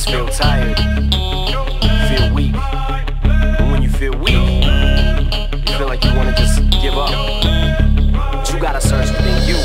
just feel tired, feel weak. And when you feel weak, you feel like you wanna just give up. But you gotta search within you.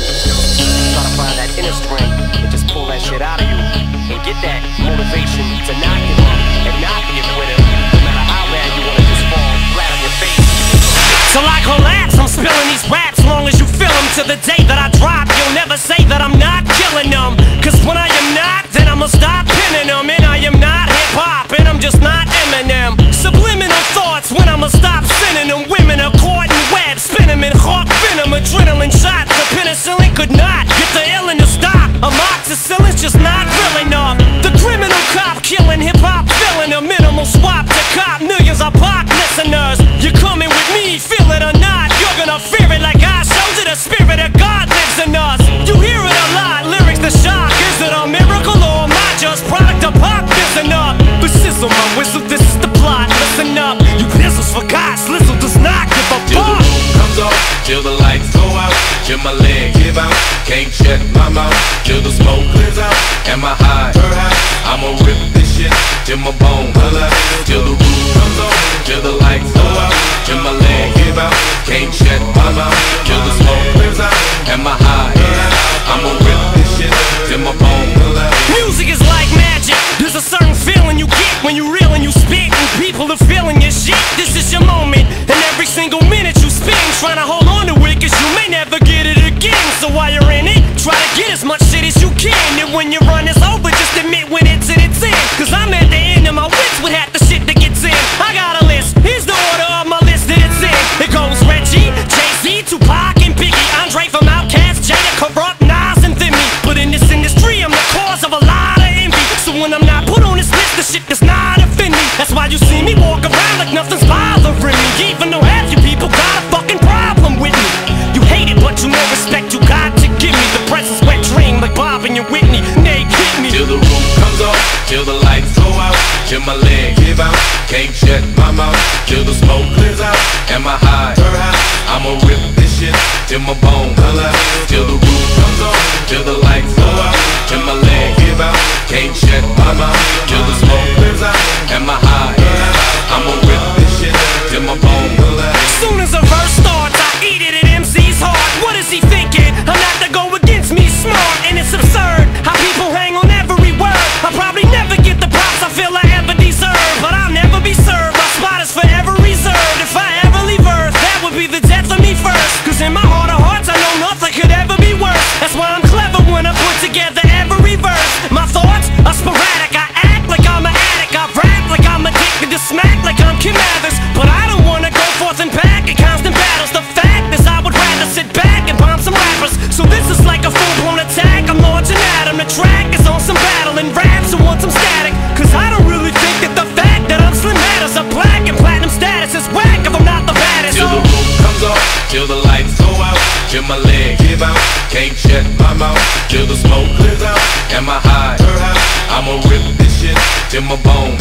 Try to find that inner strength and just pull that shit out of you. And get that motivation to not give up and not be a quitter. No matter how bad you wanna just fall flat on your face. Till I collapse, I'm spilling these raps. Long as you feel them, to the day that I drop, you'll never say that I'm not killing them. Cause when I am not, then I'ma stop pinning them. And I am not hip-hop, and I'm just not Eminem. Subliminal thoughts when I'ma stop sending them. Women are caught in webs, spin them in hawk venom. Adrenaline shots, the penicillin could not get the illin to stop. Amoxicillin's just not real enough. The criminal cop killing hip-hop, filling a minimal swap to cop millions of pop listeners. You're coming with me, feel it or not, you're gonna fear it like I showed you. The spirit of God lives in us. You hear it a lot, lyrics the shock. Is it a miracle or am I just product of pop? Listen up, but sizzle my whistle, this is the plot. Listen up, you pizzles forgot, Slizzle does not give a till fuck. the roof comes off, till the lights go out, till my leg give out, can't shut my mouth, till the smoke clears out, and my high, I'ma rip this shit till my bone holla. Till the roof comes off, till the lights go out, till my leg give out, can't shut my mouth, till the smoke clears out, and my high, I'ma rip this shit till my bone holla. Music is like magic. There's a certain feeling you get when you reel and you spit, and people are feeling your shit. This is your moment, and every single minute you spend trying to hold on to it, cause you may never get it again. So while you're in it, try to get as much shit as you can. And when your run is over, just admit when it's in its end. Cause I'm at the end of my wits with half the shit that gets in. I got a list, here's the order of my list that it's in. It goes Reggie, Jay-Z, Tupac, and Biggie, Andre from Outkast, Jada, Corrupt, Nas, and Thimmy. But in this industry, I'm the cause of a lot of envy. So when I'm not put on this list, the shit does not offend me. That's why you see me walk around like nothing's bothering me. Even though half you people got a fucking problem with me. You hate it, but you know respect you got to give me. The presence wet dream like Bob and your Whitney. Nay, hit me. Till the roof comes off, till the lights go out, till my leg give out, can't shut my mouth, till the smoke clears out, and my high, I'ma rip this shit till my bone holla. Till the roof comes off, till the lights go out, till my leg give out, can't shut my mouth, till the smoke clears out, and my high, I'ma rip this shit till my bone holla. Soon as a verse starts, I eat it at MC's heart. What is he thinking? I'm not to go against me, smart, and it's absurd how people hang on every word. I'll probably never get the props I feel I ever deserve, but I'll never be served. My spot is forever reserved. If I ever leave Earth, that would be the death of me first. Cause in my heart of hearts, I know nothing could ever be worse. That's why I'm clever when I put together every verse. My thoughts are sporadic, I act like I'm an addict, I rap like I'm addicted to smack like I'm Kim Mathers. But I don't wanna go forth and back in constant battles. The fact is I would rather sit back and bomb some rappers. So this is like a full-blown attack, I'm launching at 'em. The track is on some battle and raps and want some static. Cause I don't really think that the fact that I'm Slim matters. A black and platinum status is whack if I'm not the baddest. Till the roof comes off, till the lights go out, till my leg give out, can't shut my mouth, till the smoke clears out, and my high, I'ma rip this shit till my bone